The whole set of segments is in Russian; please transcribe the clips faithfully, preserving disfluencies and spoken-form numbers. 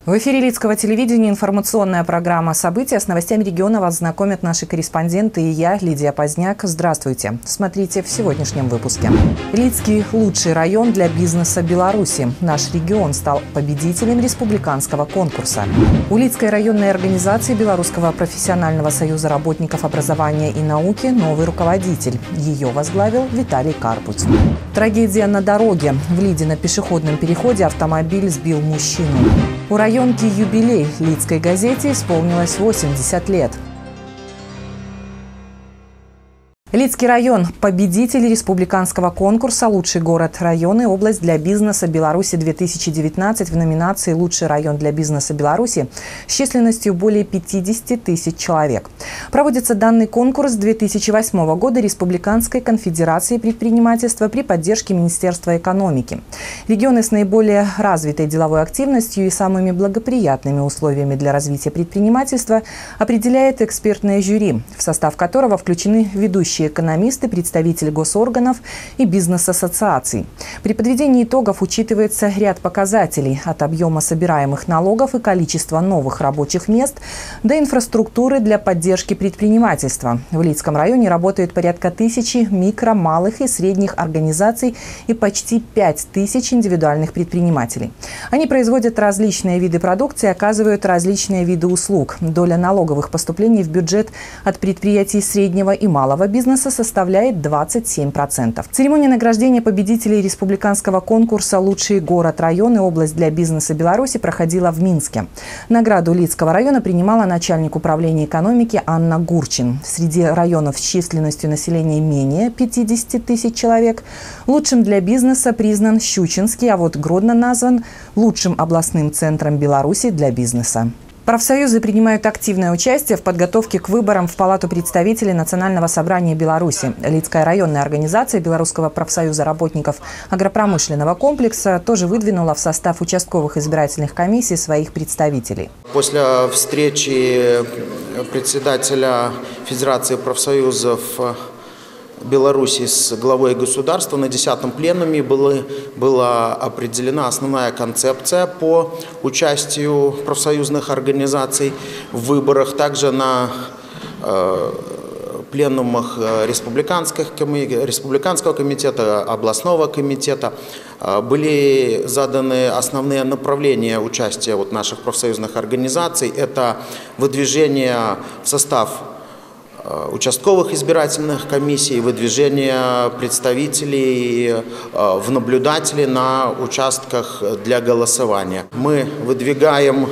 В эфире Лидского телевидения информационная программа «События». С новостями региона вас знакомят наши корреспонденты и я, Лидия Поздняк. Здравствуйте. Смотрите в сегодняшнем выпуске. Лидский – лучший район для бизнеса Беларуси. Наш регион стал победителем республиканского конкурса. У Лидской районной организации Белорусского профессионального союза работников образования и науки новый руководитель. Ее возглавил Виталий Карпуц. Трагедия на дороге. В Лиде на пешеходном переходе автомобиль сбил мужчину. У районки юбилей. Лидской газете исполнилось восемьдесят лет. Лидский район – победитель республиканского конкурса «Лучший город, район и область для бизнеса Беларуси-две тысячи девятнадцать» в номинации «Лучший район для бизнеса Беларуси» с численностью более пятидесяти тысяч человек. Проводится данный конкурс с две тысячи восьмого года Республиканской конфедерации предпринимательства при поддержке Министерства экономики. Регионы с наиболее развитой деловой активностью и самыми благоприятными условиями для развития предпринимательства определяет экспертное жюри, в состав которого включены ведущие экономисты, представители госорганов и бизнес-ассоциаций. При подведении итогов учитывается ряд показателей от объема собираемых налогов и количества новых рабочих мест до инфраструктуры для поддержки предпринимательства. В Лидском районе работают порядка тысячи микро, малых и средних организаций и почти пять тысяч индивидуальных предпринимателей. Они производят различные виды продукции, оказывают различные виды услуг. Доля налоговых поступлений в бюджет от предприятий среднего и малого бизнеса составляет двадцать семь процентов. Церемония награждения победителей республиканского конкурса «Лучший город, район и область для бизнеса Беларуси» проходила в Минске. Награду Лидского района принимала начальник управления экономики Анна Гурчин. Среди районов с численностью населения менее пятидесяти тысяч человек лучшим для бизнеса признан Щучинский, а вот Гродно назван лучшим областным центром Беларуси для бизнеса. Профсоюзы принимают активное участие в подготовке к выборам в Палату представителей Национального собрания Беларуси. Лидская районная организация Белорусского профсоюза работников агропромышленного комплекса тоже выдвинула в состав участковых избирательных комиссий своих представителей. После встречи председателя Федерации профсоюзов Беларуси с главой государства на десятом пленуме была, была определена основная концепция по участию профсоюзных организаций в выборах. Также на э, пленумах республиканских, республиканского комитета, областного комитета э, были заданы основные направления участия вот наших профсоюзных организаций. Это выдвижение в состав участковых избирательных комиссий, выдвижение представителей в наблюдатели на участках для голосования. Мы выдвигаем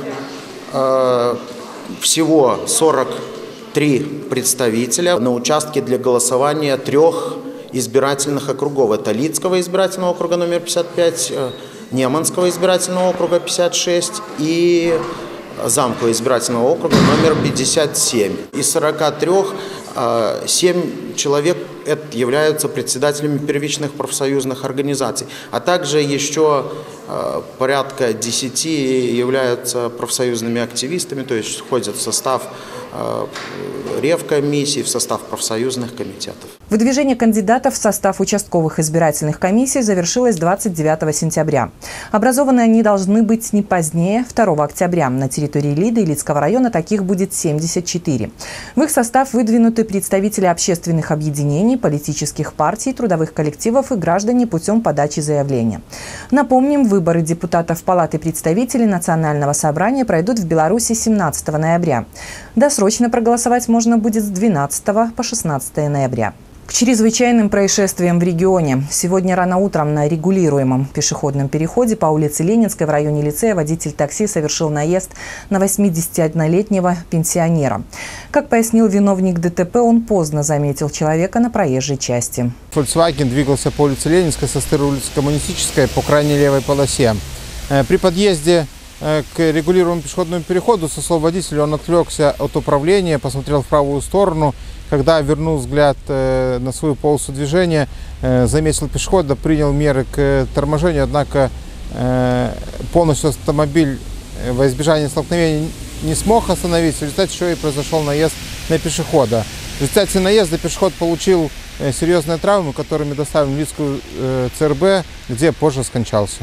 всего сорок три представителя на участке для голосования трех избирательных округов. Это Лидского избирательного округа номер пятьдесят пять, Неманского избирательного округа пятьдесят шесть и Замкового избирательного округа номер пятьдесят семь. Из сорока трёх семь человек являются председателями первичных профсоюзных организаций, а также еще порядка десяти являются профсоюзными активистами, то есть входят в состав ревкомиссий, в состав профсоюзных комитетов. Выдвижение кандидатов в состав участковых избирательных комиссий завершилось двадцать девятого сентября. Образованы они должны быть не позднее второго октября. На территории Лиды и Лидского района таких будет семьдесят четыре. В их состав выдвинуты представители общественных объединений, политических партий, трудовых коллективов и граждане путем подачи заявления. Напомним, выборы депутатов Палаты представителей Национального собрания пройдут в Беларуси семнадцатого ноября. Досрочно проголосовать можно будет с двенадцатого по шестнадцатое ноября. К чрезвычайным происшествиям в регионе. Сегодня рано утром на регулируемом пешеходном переходе по улице Ленинской в районе лицея водитель такси совершил наезд на восьмидесятиоднолетнего пенсионера. Как пояснил виновник ДТП, он поздно заметил человека на проезжей части. Volkswagen двигался по улице Ленинской со стороны улицы Коммунистической по крайней левой полосе. При подъезде к регулируемому пешеходному переходу, со слов водителя, он отвлекся от управления, посмотрел в правую сторону. Когда вернул взгляд на свою полосу движения, заметил пешехода, принял меры к торможению, однако полностью автомобиль во избежание столкновения не смог остановить, в результате чего и произошел наезд на пешехода. В результате наезда пешеход получил серьезные травмы, которыми доставлен в Лидскую ЦРБ, где позже скончался.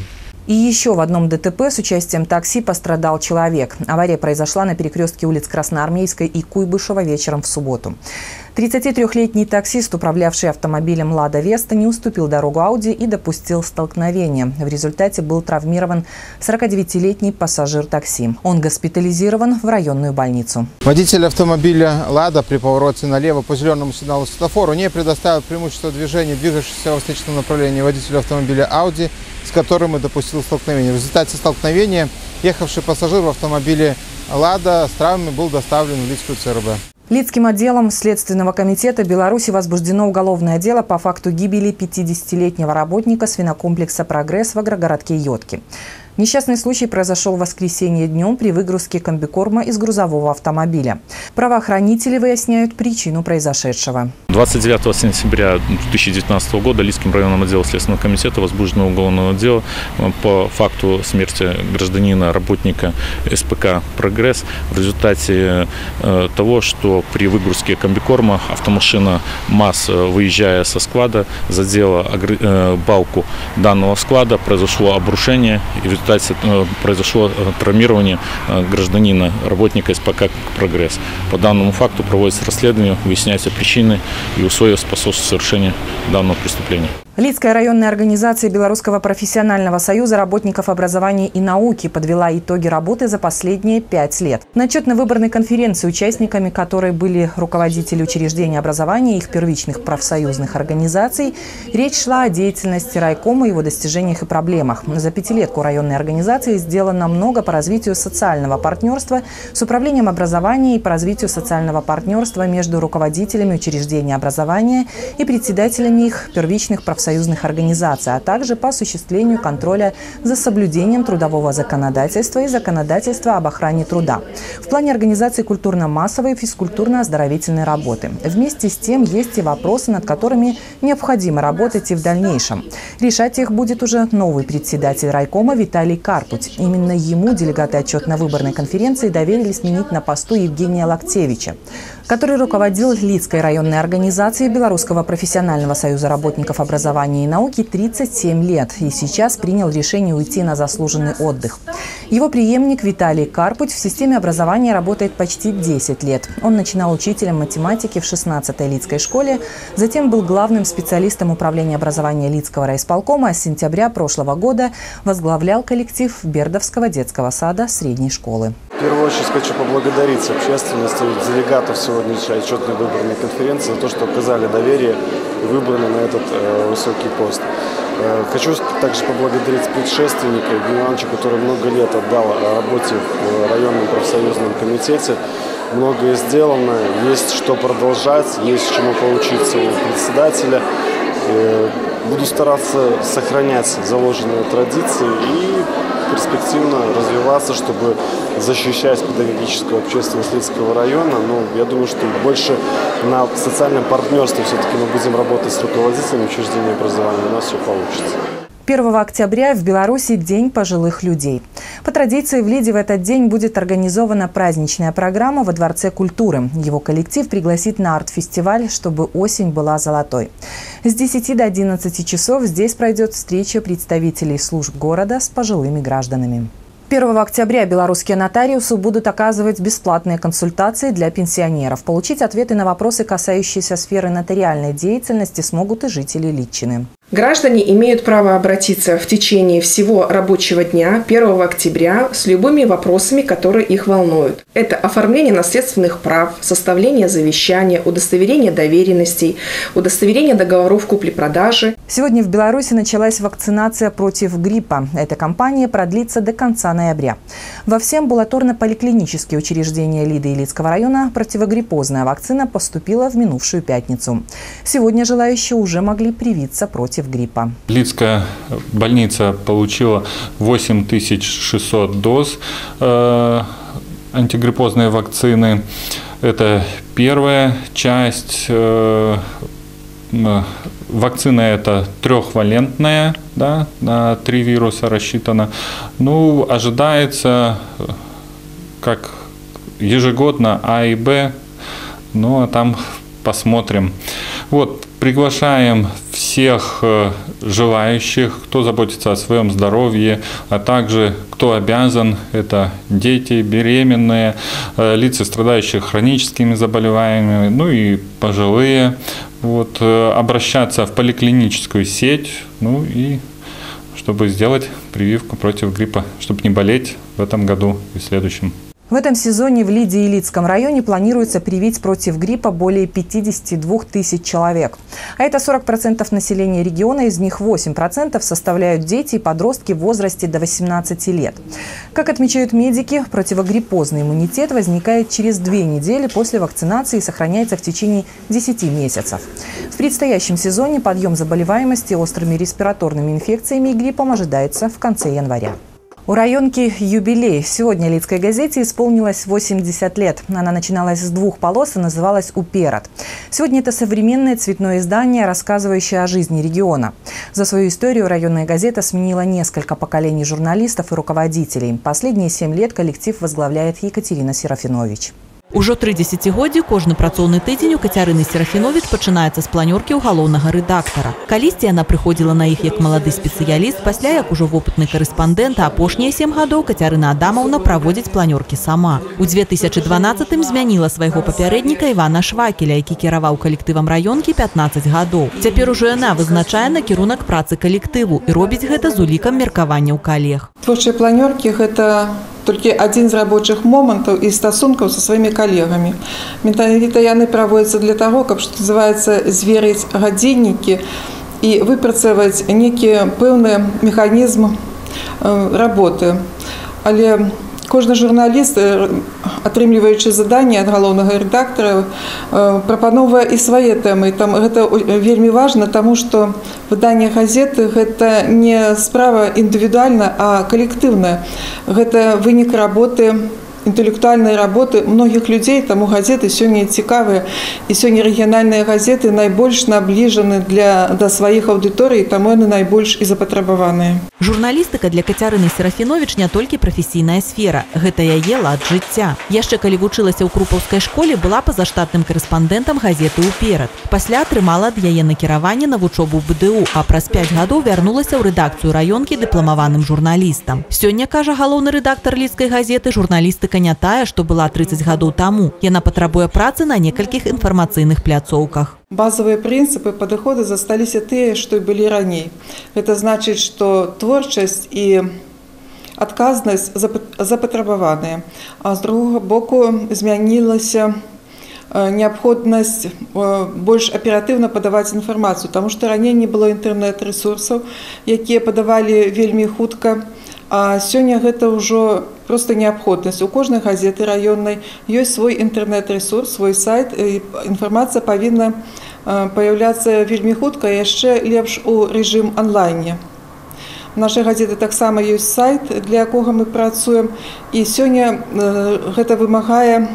И еще в одном ДТП с участием такси пострадал человек. Авария произошла на перекрестке улиц Красноармейской и Куйбышева вечером в субботу. тридцатитрёхлетний таксист, управлявший автомобилем «Лада Веста», не уступил дорогу Ауди и допустил столкновение. В результате был травмирован сорокадевятилетний пассажир такси. Он госпитализирован в районную больницу. Водитель автомобиля «Лада» при повороте налево по зеленому сигналу светофору не предоставил преимущество движения движущегося во встречном направлении водителю автомобиля «Ауди», с которым и допустил столкновение. В результате столкновения ехавший пассажир в автомобиле «Лада» с травмами был доставлен в Лидскую ЦРБ. Лидским отделом Следственного комитета Беларуси возбуждено уголовное дело по факту гибели пятидесятилетнего работника свинокомплекса «Прогресс» в агрогородке Йотки. Несчастный случай произошел в воскресенье днем при выгрузке комбикорма из грузового автомобиля. Правоохранители выясняют причину произошедшего. двадцать девятого сентября две тысячи девятнадцатого года Лидским районным отделом Следственного комитета возбуждено уголовное дело по факту смерти гражданина, работника СПК «Прогресс» в результате того, что при выгрузке комбикорма автомашина МАЗ, выезжая со склада, задела балку данного склада, произошло обрушение и в результате произошло травмирование гражданина, работника СПК «Прогресс». По данному факту проводится расследование, выясняются причины и условия, способствующие совершению данного преступления. Лидская районная организация Белорусского профессионального союза работников образования и науки подвела итоги работы за последние пять лет. На отчетно-выборной конференции, участниками которой были руководители учреждений образования и их первичных профсоюзных организаций, речь шла о деятельности райкома, его достижениях и проблемах. За пятилетку районной организации сделано много по развитию социального партнерства с управлением образования и по развитию социального партнерства между руководителями учреждений образования и председателями их первичных профсоюзных союзных организаций, а также по осуществлению контроля за соблюдением трудового законодательства и законодательства об охране труда. В плане организации культурно-массовой и физкультурно-оздоровительной работы. Вместе с тем есть и вопросы, над которыми необходимо работать и в дальнейшем. Решать их будет уже новый председатель райкома Виталий Карпуть. Именно ему делегаты отчетно-выборной конференции доверили сменить на посту Евгения Локтевича, который руководил Лидской районной организацией Белорусского профессионального союза работников образования и науки тридцать семь лет и сейчас принял решение уйти на заслуженный отдых. Его преемник Виталий Карпуть в системе образования работает почти десять лет. Он начинал учителем математики в шестнадцатой Лидской школе, затем был главным специалистом управления образования Лидского райисполкома, а с сентября прошлого года возглавлял коллектив Бердовского детского сада средней школы. В первую очередь хочу поблагодарить общественность и делегатов сегодняшней отчетной выборной конференции за то, что оказали доверие и выбрали на этот э, высокий пост. Э, хочу также поблагодарить предшественника Евгения Ивановича, который много лет отдал работе в районном профсоюзном комитете. Многое сделано, есть что продолжать, есть чему поучиться у председателя. Э, буду стараться сохранять заложенные традиции и перспективно развиваться, чтобы защищать педагогическую общественность Лидского района. Но я думаю, что больше на социальном партнерстве все-таки мы будем работать с руководителями учреждений образования, у нас все получится. первого октября в Беларуси День пожилых людей. По традиции в Лиде в этот день будет организована праздничная программа во Дворце культуры. Его коллектив пригласит на арт-фестиваль, чтобы осень была золотой. С десяти до одиннадцати часов здесь пройдет встреча представителей служб города с пожилыми гражданами. первого октября белорусские нотариусы будут оказывать бесплатные консультации для пенсионеров. Получить ответы на вопросы, касающиеся сферы нотариальной деятельности, смогут и жители Лидчины. Граждане имеют право обратиться в течение всего рабочего дня первого октября с любыми вопросами, которые их волнуют. Это оформление наследственных прав, составление завещания, удостоверение доверенностей, удостоверение договоров купли-продажи. Сегодня в Беларуси началась вакцинация против гриппа. Эта кампания продлится до конца ноября. Во все амбулаторно-поликлинические учреждения Лиды и Лидского района противогриппозная вакцина поступила в минувшую пятницу. Сегодня желающие уже могли привиться против гриппа. Лидская больница получила восемь тысяч шестьсот доз э, антигриппозной вакцины. Это первая часть. Э, вакцина эта трехвалентная, да, на три вируса рассчитана. Ну, ожидается, как ежегодно А и Б, ну а там посмотрим. Вот, приглашаем всех желающих, кто заботится о своем здоровье, а также кто обязан, это дети, беременные, лица, страдающие хроническими заболеваниями, ну и пожилые, вот, обращаться в поликлиническую сеть, ну и чтобы сделать прививку против гриппа, чтобы не болеть в этом году и в следующем. В этом сезоне в Лиде и Лидском районе планируется привить против гриппа более пятидесяти двух тысяч человек. А это сорок процентов населения региона, из них восемь процентов составляют дети и подростки в возрасте до восемнадцати лет. Как отмечают медики, противогриппозный иммунитет возникает через две недели после вакцинации и сохраняется в течение десяти месяцев. В предстоящем сезоне подъем заболеваемости острыми респираторными инфекциями и гриппом ожидается в конце января. У районки юбилей. Сегодня Лидской газете исполнилось восемьдесят лет. Она начиналась с двух полос и называлась «Уперед». Сегодня это современное цветное издание, рассказывающее о жизни региона. За свою историю районная газета сменила несколько поколений журналистов и руководителей. Последние семь лет коллектив возглавляет Екатерина Серафинович. Ужо тры дзесяцігоддзі кожны працоўны тыдзень у Кацярыны Серафіновіч пачынаецца з планёркі ў галоўнага рэдактара. Калісьці яна прыходзіла на іх як малады спецыяліст, пасля як ужо вопытны карэспандэнт, а апошнія сем гадоў Кацярына Адамаўна праводзіць планёркі сама. У две тысячы дванаццатым змяніла свайго папярэдніка Івана Швакеля, які кіраваў калектывам раёнкі пятнаццаць гадоў. Цяпер ужо яна вызначае накірунак працы калектыву і робіць гэта з улікам меркаванняў калег. Творчыя планёркі – гэта толькі адзін з рабочых момантаў і стасункаў са сваімі калегамі. Менавіта яны праводзяцца для таго, каб, што называецца, зверыць гадзіннікі і выпрацаваць некі пэўны механізм работы. Але кожны журналіст, атрымліваючы заданне ад галоўнага рэдактара, прапановвае і свае тэмы. Там гэта вельмі важна, таму што выданне газеты гэта не справа індывідуальна, а калектыўная. Гэта вынік работы, інтэлектуальнай работы многіх людзей, таму газеты сёння цікавыя. І сёння рэгіянальныя газеты найбольш набліжаны для, да сваіх аўдыторый, таму яны найбольш і запатрабаваныя. Журналістыка для Кацярыны Серафіновіч не толькі прафесійная сфера. Гэта яе лад жыцця. Яшчэ калі вучылася ў крупаўскай школе, была пазаштатным карэспандэнтам газеты «Уперад». Пасля атрымала ад яе накіраванне на вучобу ў бэ дэ у, а праз пяць гадоў вярнулася ў рэдакцыю раёнкі дыпламаваным журналістам. Сёння, кажа галоўны рэдактар Лідскай газеты, журналістыка не тая, што была трыццаць гадоў таму. Яна патрабуе працы на некалькіх інфармацыйных пляцоўках. Базовые принципы падыходы засталіся тыя, што і былі раней. Гэта значыць, што творчасць і адказнасць запатрабаваныя. А з другога боку змянілася неабходнасць больш аператыўна падаваць інфармацыю, таму што раней не было інтэрнэт-рэсурсаў, якія падавалі вельмі хутка. А сёння гэта ўжо проста неабходнасць. У кожнай газеты раённай ёсць свой інтэрнэт-рэсурс, свой сайт, і інфармацыя павінна паяўляцца вельмі хутка, яшчэ лепш у рэжым онлайне. У нашай газеты таксама ёсць сайт, для якога мы працуем, і сёння гэта вымагае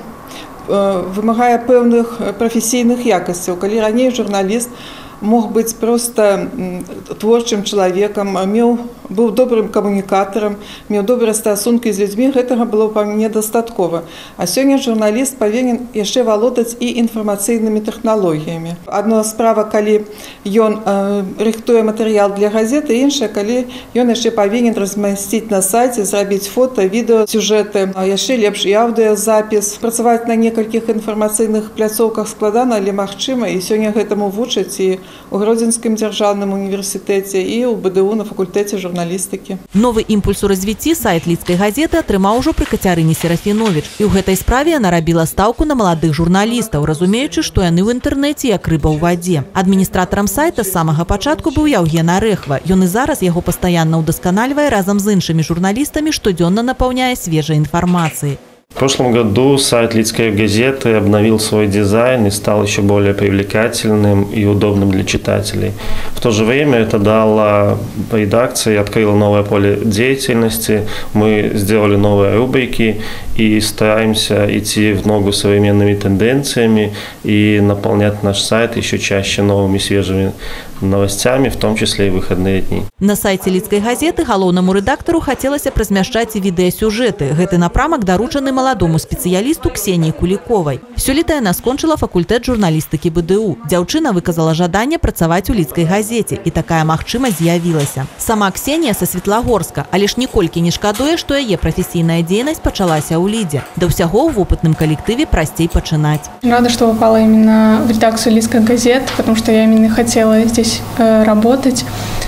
вымагае пэўных прафесійных якасцяў. Калі раней журналіст мог быць проста творчым чалавекам, меў, быў добрым камунікатарам, меў добрыя стасункі з людзьмі, гэтага было паміне дастаткова. А сёння журналіст павінен яшчэ валодаць і інфармацыйнымі тэхналогіямі. Адна справа, калі ён э, рыхтуе матэрыял для газеты, іншая, калі ён яшчэ павінен размясціць на сайце, зрабіць фота, відэо, сюжэты, а яшчэ лепш і аўдыёзапіс. Працаваць на некалькіх інфармацыйных пляцоўках складана, але магчыма, і сёння гэтаму вучаць і у Гродзенскім дзяржаўным універсітэце і ў бэ дэ у на факультэце журналістыкі. Новы імпульс у развіцці сайт Лідскай газеты атрымаў ужо пры Кацярыне Серафіновіч. І ў гэтай справе яна рабіла стаўку на маладых журналістаў, разумеючы, што яны ў інтэрнэце як рыба ў вадзе. Адміністратарам сайта з самага пачатку быў Яўген Арэхва. Ён і зараз яго пастаянна ўдасканальвае разам з іншымі журналістамі, штодзённа напаўняе свежай інфармацыі. В прошлом году сайт Лидской газеты обновил свой дизайн и стал еще более привлекательным и удобным для читателей. В то же время это дало редакции, открыло новое поле деятельности. Мы сделали новые рубрики и стараемся идти в ногу с современными тенденциями и наполнять наш сайт еще чаще новыми свежими новостями, в том числе и выходные дни. На сайте Лидской газеты галоўнаму рэдактару хацелася размяшчаць і відэасюжэты. Гэты напрамак даручаны маладому спецыялісту Ксении Куликовой. Сёлета яна скончыла факультэт журналістыкі бэ дэ у. Дзяўчына выказала жаданне працаваць у Лидской газете, і такая магчымасць з'явілася. Сама Ксения са Светлагорска, але ж ніколькі не шкадуе, што яе прафесійная дзейнасць пачалася ў Лідзе. Да ўсяго ў вопытным калектыве прасцей пачынаць. Рада, что попала именно в редакцию Лидской газеты, потому что я именно хотела здесь э, работать.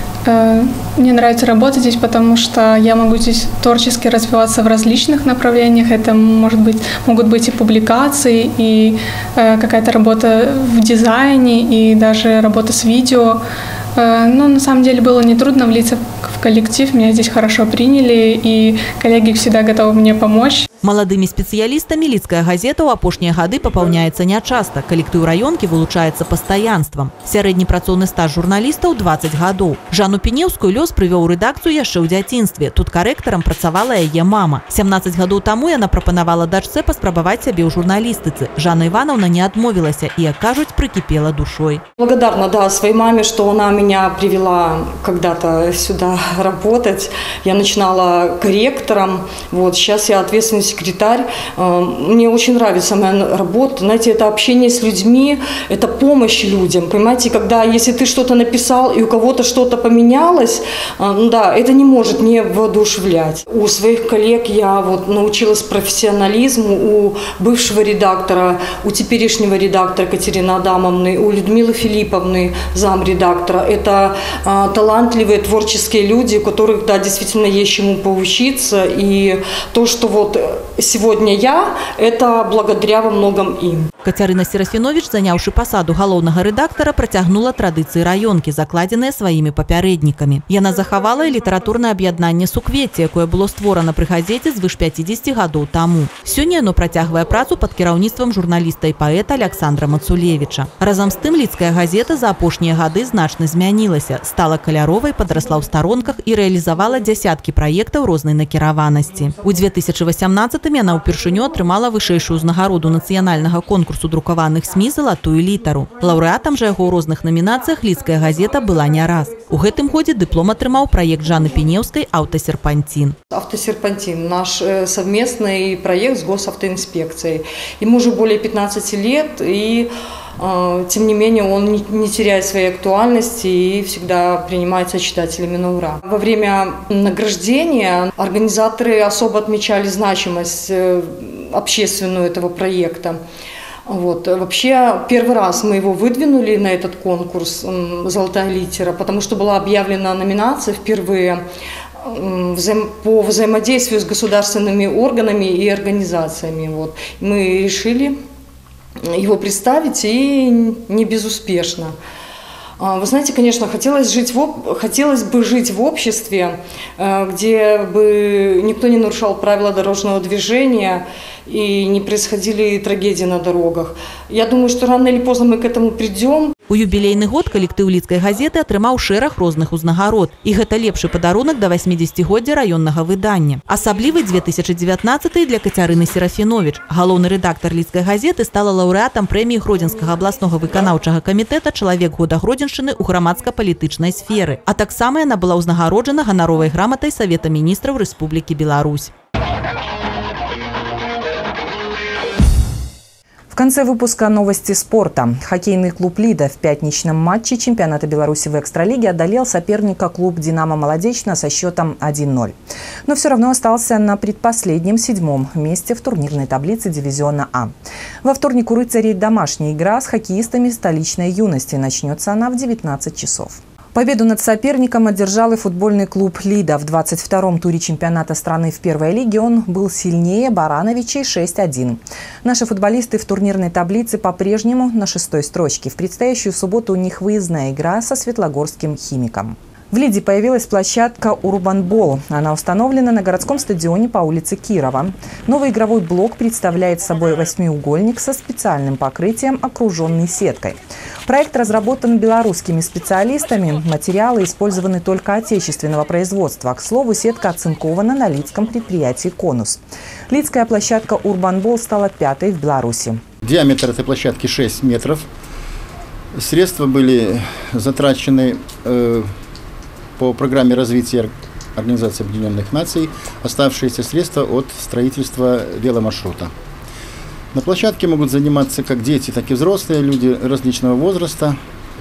Э, мне нравится работать здесь, потому что я могу здесь творчески развиваться в различных направлениях. Это может быть, могут быть и публикации, и э, какая-то работа в дизайне, и даже работа с видео. Э, но на самом деле было нетрудно влиться в коллектив. Меня здесь хорошо приняли, и коллеги всегда готовы мне помочь. Маладымі спецыялістамі Лідская газета ў апошнія гады папаўняецца нячаста. Калектыў раёнкі вылучаецца пастаянствам. Сярэдні працоўны стаж журналістаў дваццаць гадоў. Жанну Пенеўскую лёс прывёў у рэдакцыю яшчэ ў дзяцінстве. Тут карэктарам працавала яе мама. сямнаццаць гадоў таму яна прапанавала дачцэ паспрабаваць сябе ў журналістыцы. Жанна Ивановна не адмовілася і, як кажуць, прикипела душой. Благодарна, да, своей маме, что она меня привела когда-то сюда работать. Я начинала корректором. Вот, сейчас я ответственный секретарь. Мне очень нравится моя работа. Знаете, это общение с людьми, это помощь людям. Понимаете, когда, если ты что-то написал и у кого-то что-то поменялось, ну да, это не может не воодушевлять. У своих коллег я вот научилась профессионализму, у бывшего редактора, у теперешнего редактора Катерины Адамовны, у Людмилы Филипповны, замредактора. Это а, талантливые творческие люди, у которых, да, действительно есть чему поучиться. И то, что вот сегодня я, это благодаря во многом им. Кацярына Серафіновіч, заняўшы пасаду галоўнага рэдактара, працягнула традыцыі раёнкі, закладзеныя сваімі папярэднікамі. Яна захавала і літаратурнае аб'яднанне «Суквецце», якое было створана пры газеце звыш пяцідзесяці гадоў таму. Сёння яно працягвае працу пад кіраўніцтвам журналіста і паэта Александра Мацулевіча. Разам з тым, Лідская газета за апошнія гады значна змянілася, стала каляровай, падрасла ў старонках і рэалізавала дзясяткі праектаў рознай накіраванасці. У две тысячи восемнадцатым яна ўпершыню атрымала вышэйшую ўзнагароду нацыянальнага конкурсу друкаваных СМІ «Залатую літару». Лаўрэатам жа яго ў розных намінацыях Лідская газета была не раз. У гэтым годзе дыплом атрымаў праект Жанны Пенеўскай «Автосерпантин». «Автосерпантин» – наш совместный проект с госавтоинспекцией. Ему уже более пятнадцати лет, и тем не менее он не теряет своей актуальности и всегда принимается читателями на ура. Во время награждения организаторы особо отмечали значимость общественную этого проекта. Вот. Вообще, первый раз мы его выдвинули на этот конкурс «Золотая литера», потому что была объявлена номинация впервые по взаимодействию с государственными органами и организациями. Вот. Мы решили его представить, и не безуспешно. Вы знаете, конечно, хотелось, жить в, хотелось бы жить в обществе, где бы никто не нарушал правила дорожного движения и не происходили трагедии на дорогах. Я думаю, что рано или поздно мы к этому придем. У юбілейны год калектыў Лідскай газеты атрымаў шэраг розных узнагарод. І гэта лепшы падарунак да васьмідзесяцігоддзя раённага выдання. Асаблівы две тысячи девятнадцатый для Кацярыны Серафіновіч. Галоўны рэдактар Лідскай газеты стала лаўрэатам прэміі Гродзенскага абласнога выканаўчага камітэта «Чалавек года Гродзеншчыны» ў грамадска-палітычнай сферы. А таксама яна была ўзнагароджана ганаровай граматай Савета міністраў Рэспублікі Беларусь. В конце выпуска новости спорта. Хоккейный клуб «Лида» в пятничном матче чемпионата Беларуси в экстралиге одолел соперника клуб «Динамо Молодечно» со счетом один ноль. Но все равно остался на предпоследнем седьмом месте в турнирной таблице дивизиона А. Во вторник у «Рыцарей» домашняя игра с хоккеистами столичной юности. Начнется она в девятнадцать часов. Победу над соперником одержал и футбольный клуб «Лида». В двадцать втором туре чемпионата страны в первой лиге он был сильнее Барановичей шесть один. Наши футболисты в турнирной таблице по-прежнему на шестой строчке. В предстоящую субботу у них выездная игра со Светлогорским «Химиком». В Лиде появилась площадка «Урбанбол». Она установлена на городском стадионе по улице Кирова. Новый игровой блок представляет собой восьмиугольник со специальным покрытием, окруженный сеткой. Проект разработан белорусскими специалистами. Материалы использованы только отечественного производства. К слову, сетка оцинкована на лидском предприятии «Конус». Лидская площадка «Урбанбол» стала пятой в Беларуси. Диаметр этой площадки шесть метров. Средства были затрачены э, по программе развития Организации Объединенных Наций, оставшиеся средства от строительства веломаршрута. На площадке могут заниматься как дети, так и взрослые люди различного возраста.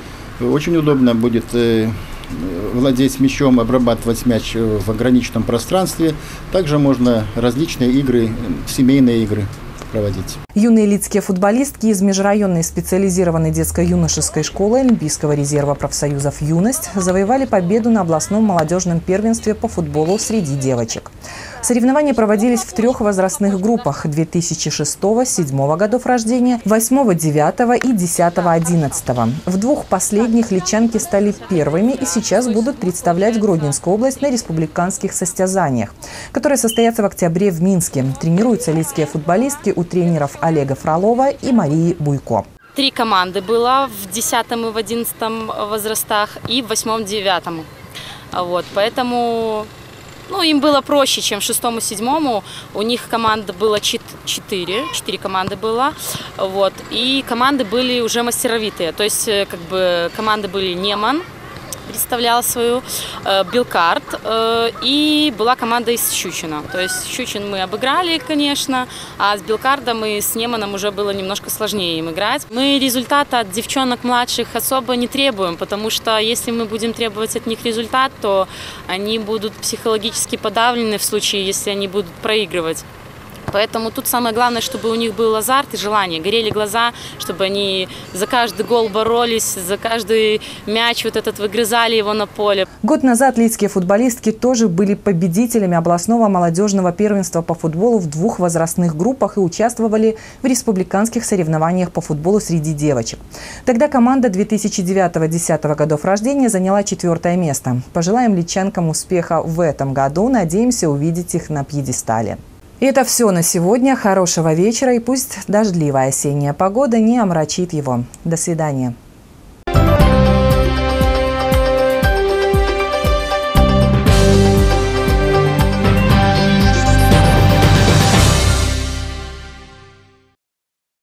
Очень удобно будет э, владеть мячом, обрабатывать мяч в ограниченном пространстве. Также можно различные игры, семейные игры проводить. Юные лидские футболистки из межрайонной специализированной детско-юношеской школы Олимпийского резерва профсоюзов «Юность» завоевали победу на областном молодежном первенстве по футболу среди девочек. Соревнования проводились в трех возрастных группах – две тысячи шестого — две тысячи седьмого годов рождения, восьмого — девятого и десятого — одиннадцатого. В двух последних лидчанки стали первыми и сейчас будут представлять Гродненскую область на республиканских состязаниях, которые состоятся в октябре в Минске. Тренируются лидские футболистки у тренеров Олега Фролова и Марии Буйко. Три команды было в десятом и в одиннадцатом возрастах и в восьмом — девятом. Вот, поэтому... Ну, им было проще, чем шестому, седьмому. У них команд было четыре, четыре команды было, вот. И команды были уже мастеровитые. То есть, как бы, команды были Неман, представляла свою, э, Белкарт, э, и была команда из Щучина. То есть Щучин мы обыграли, конечно, а с Белкардом и с Неманом уже было немножко сложнее им играть. Мы результата от девчонок младших особо не требуем, потому что если мы будем требовать от них результат, то они будут психологически подавлены в случае, если они будут проигрывать. Поэтому тут самое главное, чтобы у них был азарт и желание, горели глаза, чтобы они за каждый гол боролись, за каждый мяч вот этот выгрызали его на поле. Год назад лидские футболистки тоже были победителями областного молодежного первенства по футболу в двух возрастных группах и участвовали в республиканских соревнованиях по футболу среди девочек. Тогда команда две тысячи девятого — две тысячи десятого годов рождения заняла четвертое место. Пожелаем лидчанкам успеха в этом году, надеемся увидеть их на пьедестале. И это все на сегодня. Хорошего вечера, и пусть дождливая осенняя погода не омрачит его. До свидания.